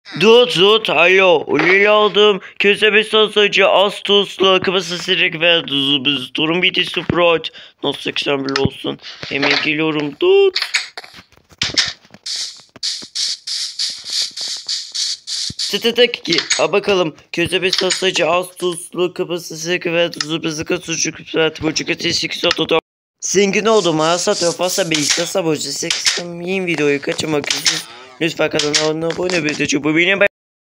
Dut, alo. Ulili aldım. Kösebe sosacı, az tuzlu, kıvası sirek ve tuzlu. Durum biti Sprite. Nasıl 81 olsun. Hemen geliyorum. Dut. Tıtıtık ki. A bakalım. Kösebe sosacı, az tuzlu, kıvası sirek ve tuzlu. Sıkı sucuk, buçuk eti, 8 otoda. Zengin oldum. Satıyor fazla bilgisayar sabırcı. Yeni videoyu kaçırmak için lütfen kanala abone olun. Bu benim